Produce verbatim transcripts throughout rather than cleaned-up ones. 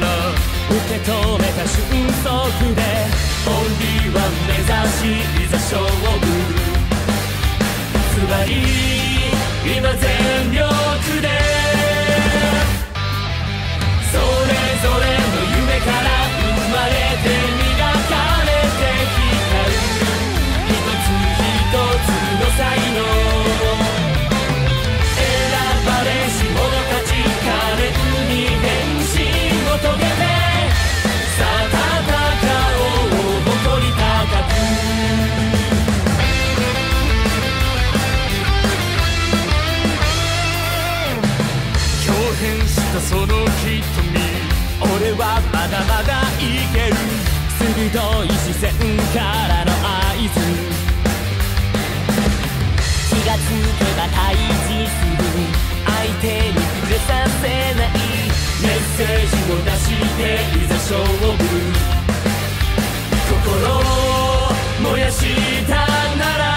ら受け止めた瞬足でオンリーワン目指しいざ勝負。つまり今全力でそれぞれの夢から生まれて磨かれて光る一つ一つの才能。選ばれし者たち可憐に変身を遂げてさあ戦おう誇り高く。豹変したその瞳、俺はまだまだいける。鋭い視線からの合図、 気がつけば対峙する相手に触れさせないメッセージを出していざ勝負。心を燃やしたなら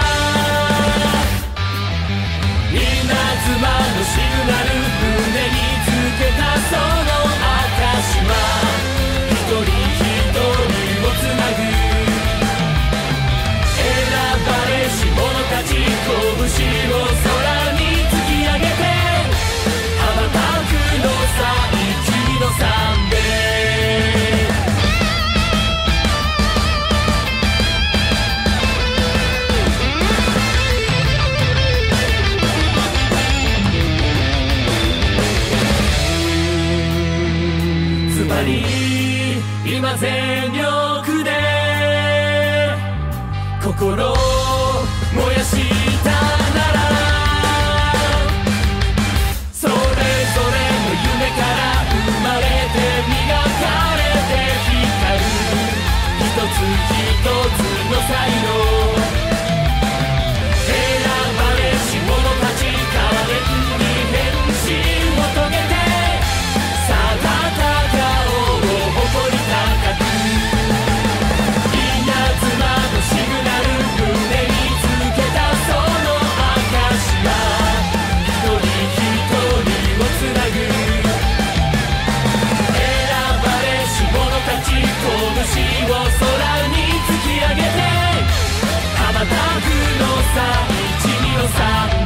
稲妻のシグナル胸につけたその証は一人一人をつなぐ。選ばれし者たち拳を空に突き上げて羽ばたくのさ一の三名。つまり今全力で心を燃やしたならそれぞれの夢から生まれて磨かれて光る一つ一つの才能。選ばれし者たち可憐に変身を遂げてさあ戦おう誇り高く。稲妻のシグナル胸につけたその証は一人一人をつなぐ。選ばれし者たち拳を空に突き上げて羽ばたくのさ一二の三